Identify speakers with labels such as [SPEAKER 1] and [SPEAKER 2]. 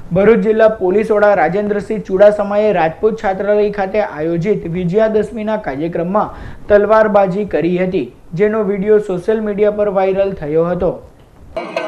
[SPEAKER 1] ભરૂચ જિલ્લા પોલીસ વડા રાજેન્દ્રસિંહ ચુડાસમાએ રાજપૂત છાત્રાલય ખાતે આયોજિત વિજયાદશમીના કાર્યક્રમમાં તલવારબાજી કરી હતી, જેનો વિડીયો સોશિયલ મીડિયા પર વાયરલ થયો હતો।